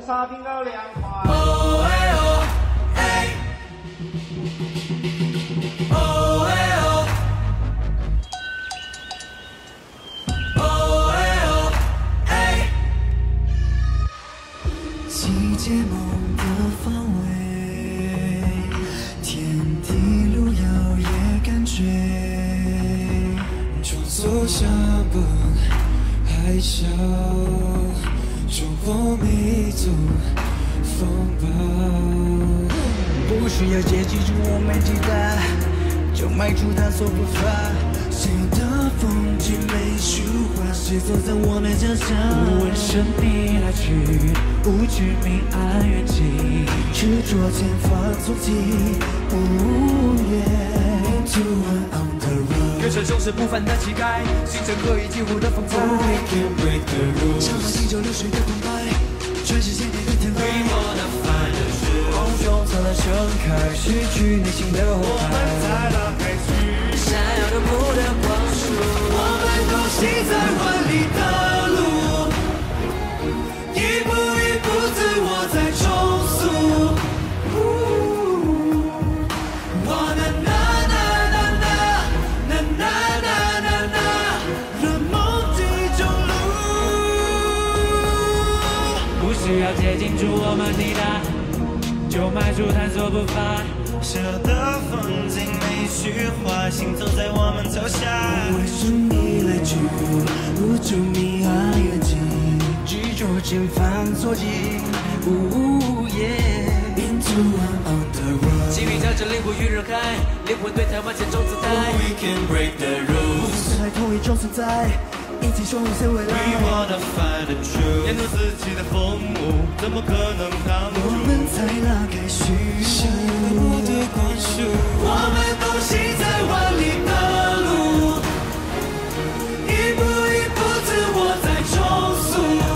沙冰糕2块。 哦哎哦哎，哦哎哦，哦哎哦哎。 集结梦的方位，天地路遥也感觉，装作下本海啸，冲破迷途风暴。不需要阶级，我没期待，就迈出探索步伐。谁的风景美术画，谁走在我们脚下？无问生命来去，无惧明暗远近，执着前方踪迹，无言。To one on the road， 人生总是不凡的乞丐，形成可以几乎的风采。 We can break the rules， 长满地久流水的澎湃，全是千年的天籁。 We wanna find the truth， 梦中灿烂盛开，失去内心的后我们台。 在拉开去， 闪耀的不得光束。 我们同行在万里的路，一步一步自我在重塑。我那那那那那那那那那，让梦境中路。 不需要竭尽助我们抵达，就迈出探索步伐。 舍得风景美虚化，行走在我们脚下。 为生命来去，无助明暗远近，执着前方错进，无言。Into one on the road， 心里将这灵魂与人海，灵魂对台湾千种姿态。 We can break the rules， 是在同一种存在，一起守护谁未 We 来。 wanna find the truth， 面对四季的风物，怎么可能挡我住？ 们才拉开序幕的光束，我们同行在万里的路，一步一步自我在重塑。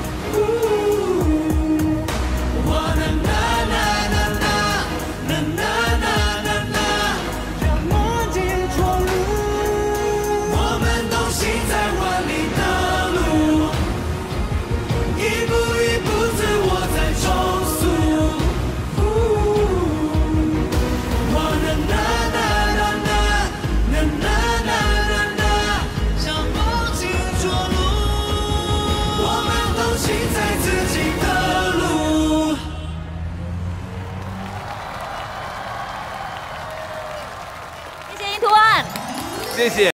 我那那那那那那那那那，让梦境闯入。我们同行在万里的路，一步一步自我在重塑。我那那那那那那那那那，让梦境着陆。我们同行在自己的路。 谢谢印图案。 谢谢。